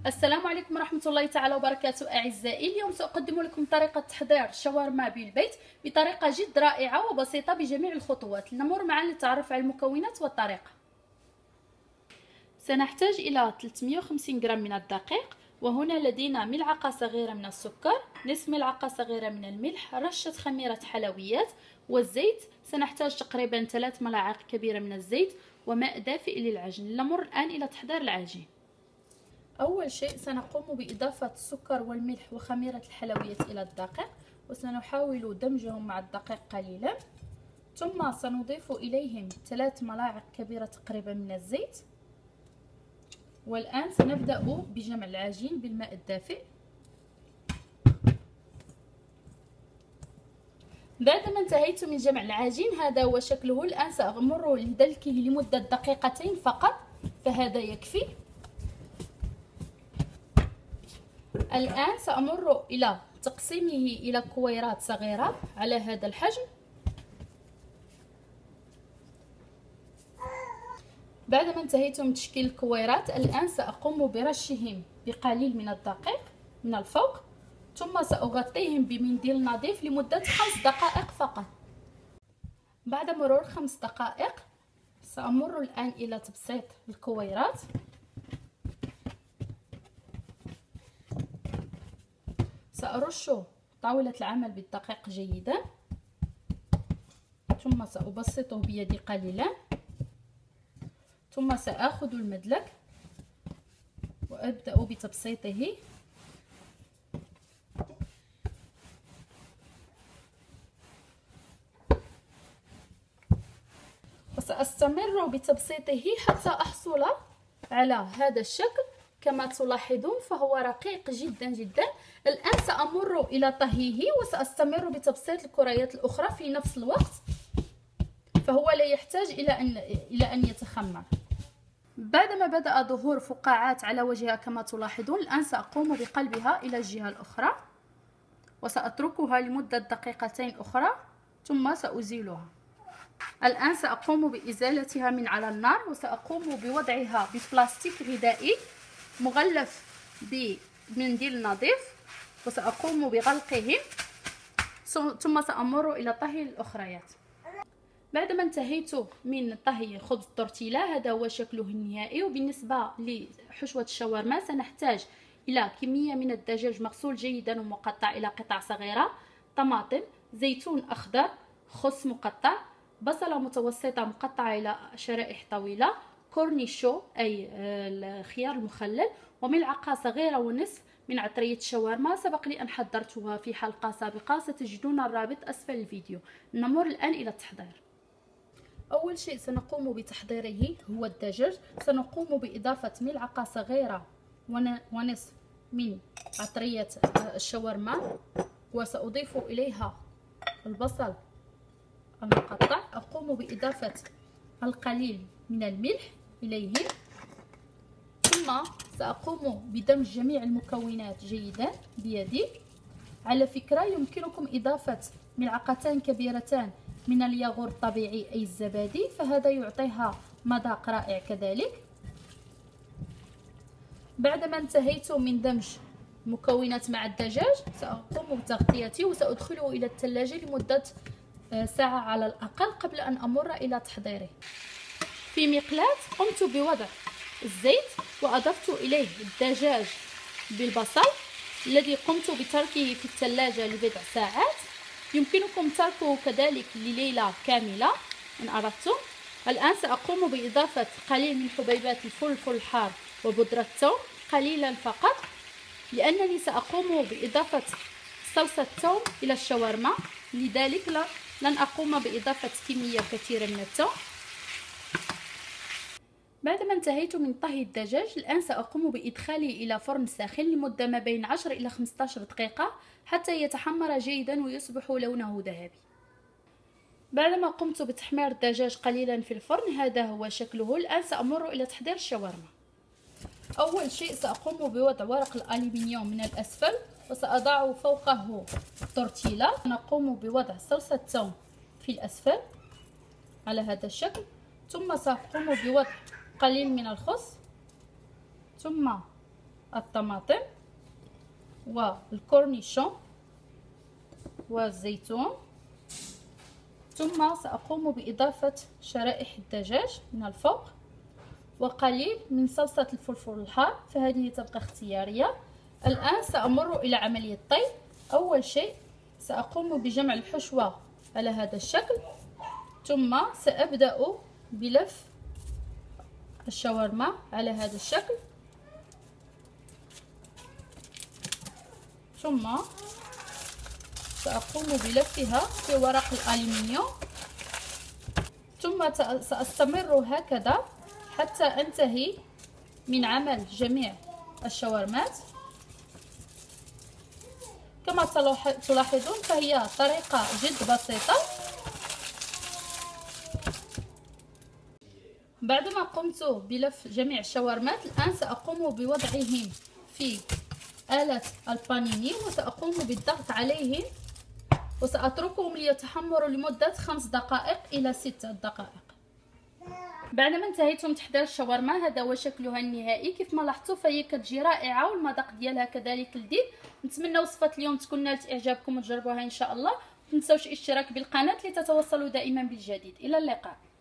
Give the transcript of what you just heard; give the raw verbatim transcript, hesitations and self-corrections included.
السلام عليكم ورحمة الله تعالى وبركاته أعزائي. اليوم سأقدم لكم طريقة تحضير شاورما بالبيت بطريقة جد رائعة وبسيطة بجميع الخطوات. نمر معا للتعرف على المكونات والطريقة. سنحتاج إلى ثلاثمئة وخمسين غرام من الدقيق، وهنا لدينا ملعقة صغيرة من السكر، نصف ملعقة صغيرة من الملح، رشة خميرة حلويات، والزيت. سنحتاج تقريبا ثلاث ملاعق كبيرة من الزيت وماء دافئ للعجن. نمر الآن إلى تحضير العجين. أول شيء سنقوم بإضافة السكر والملح وخميرة الحلويات إلى الدقيق، وسنحاول دمجهم مع الدقيق قليلا، ثم سنضيف إليهم ثلاث ملاعق كبيرة تقريبا من الزيت. والآن سنبدأ بجمع العجين بالماء الدافئ. بعدما انتهيت من جمع العجين، هذا هو شكله الآن. سأمر لدلكه لمدة دقيقتين فقط، فهذا يكفي. الآن سأمر إلى تقسيمه إلى كويرات صغيرة على هذا الحجم. بعدما انتهيت من تشكيل الكويرات، الآن سأقوم برشهم بقليل من الدقيق من الفوق، ثم سأغطيهم بمنديل نظيف لمدة خمس دقائق فقط. بعد مرور خمس دقائق سأمر الآن إلى تبسيط الكويرات. سأرش طاولة العمل بالدقيق جيدا، ثم سأبسطه بيدي قليلا، ثم سأخذ المدلك وأبدأ بتبسيطه. وسأستمر بتبسيطه حتى أحصل على هذا الشكل. كما تلاحظون فهو رقيق جدا جدا. الآن سأمر إلى طهيه، وسأستمر بتبسيط الكريات الأخرى في نفس الوقت، فهو لا يحتاج إلى أن إلى أن يتخمر. بعدما بدأ ظهور فقاعات على وجهها كما تلاحظون، الآن سأقوم بقلبها إلى الجهة الأخرى، وسأتركها لمدة دقيقتين أخرى، ثم سأزيلها. الآن سأقوم بإزالتها من على النار، وسأقوم بوضعها ببلاستيك غذائي مغلف بمنديل نظيف، وسأقوم بغلقهم، ثم سأمر إلى طهي الأخريات. بعدما انتهيت من طهي خبز التورتيلا، هذا هو شكله النهائي. وبالنسبة لحشوة الشاورما سنحتاج إلى كمية من الدجاج مغسول جيدا ومقطع إلى قطع صغيرة، طماطم، زيتون أخضر، خس مقطع، بصلة متوسطة مقطعة إلى شرائح طويلة، كورنيشو أي الخيار المخلل، وملعقة صغيرة ونصف من عطرية الشاورما. سبق لي أن حضرتها في حلقة سابقة، ستجدون الرابط أسفل الفيديو. نمر الآن إلى التحضير. أول شيء سنقوم بتحضيره هو الدجاج. سنقوم بإضافة ملعقة صغيرة ونصف من عطرية الشاورما، وسأضيف إليها البصل المقطع. أقوم بإضافة القليل من الملح إليه، ثم سأقوم بدمج جميع المكونات جيدا بيدي. على فكرة يمكنكم إضافة ملعقتان كبيرتان من الياغورت الطبيعي أي الزبادي، فهذا يعطيها مذاق رائع كذلك. بعدما انتهيت من دمج المكونات مع الدجاج، سأقوم بتغطيته وسأدخله إلى الثلاجة لمدة ساعة على الأقل قبل أن أمر إلى تحضيره. في مقلاة قمت بوضع الزيت، وأضفت إليه الدجاج بالبصل الذي قمت بتركه في الثلاجة لبضع ساعات. يمكنكم تركه كذلك لليلة كاملة إن أردتم. الآن سأقوم بإضافة قليل من حبيبات الفلفل الحار وبودرة الثوم قليلا فقط، لأنني سأقوم بإضافة صلصة الثوم إلى الشاورما، لذلك لن أقوم بإضافة كمية كثيرة من الثوم. بعدما انتهيت من طهي الدجاج، الآن سأقوم بإدخاله إلى فرن ساخن لمدة ما بين عشر إلى خمسة عشر دقيقة حتى يتحمر جيدا ويصبح لونه ذهبي. بعدما قمت بتحمير الدجاج قليلا في الفرن، هذا هو شكله. الآن سأمر إلى تحضير الشاورما. أول شيء سأقوم بوضع ورق الألمنيوم من الأسفل، وسأضع فوقه التورتيلا. نقوم بوضع صلصة الثوم في الأسفل على هذا الشكل، ثم سأقوم بوضع قليل من الخس، ثم الطماطم والكورنيشون والزيتون، ثم سأقوم بإضافة شرائح الدجاج من الفوق وقليل من صلصة الفلفل الحار، فهذه تبقى اختيارية. الآن سأمر إلى عملية الطي. أول شيء سأقوم بجمع الحشوة على هذا الشكل، ثم سأبدأ بلف الشاورما على هذا الشكل، ثم سأقوم بلفها في ورق الألمنيوم، ثم سأستمر هكذا حتى أنتهي من عمل جميع الشاورمات. كما تلاحظون فهي طريقة جد بسيطة. بعدما قمت بلف جميع الشاورمات، الآن سأقوم بوضعهم في آلة البانيني وسأقوم بالضغط عليهم وسأتركهم ليتحمروا لمدة خمس دقائق إلى ست دقائق. بعدما انتهيت من تحضير الشاورما، هذا هو شكلها النهائي. كيف ما لاحظتوا فهي كتجي رائعة والمذاق ديالها كذلك لذيذ. نتمنى وصفة اليوم تكون نالت إعجابكم وتجربوها إن شاء الله. متنساوش الاشتراك بالقناة لتتوصلوا دائما بالجديد. إلى اللقاء.